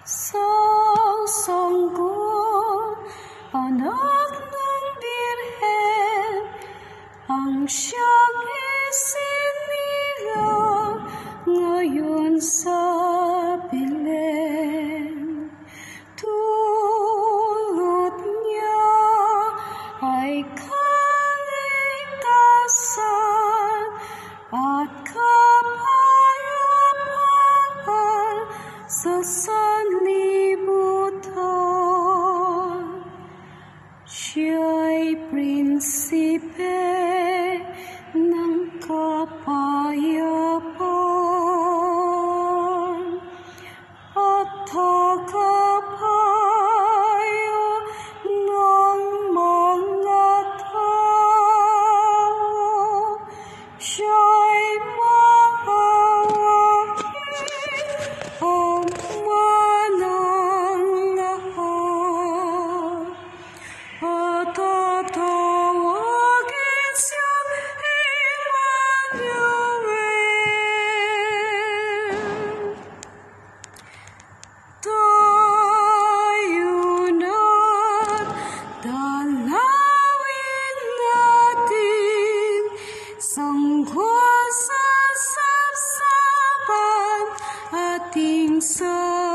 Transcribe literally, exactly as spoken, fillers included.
Sa sanggol, anak ng Birhen, ang siyang isinilang ngayon sa Belen. Dulot niya ay kaligtasan at kapayapaan sa sanlibutan. Siya'y prinsipe ng kapayapaan at tagapayo ng mga tao. Siya'y maawain ang mananglahal at tatawagin siyang Emmanuel. Tayo na't dalawin natin sanggol sa sapsapan ating sa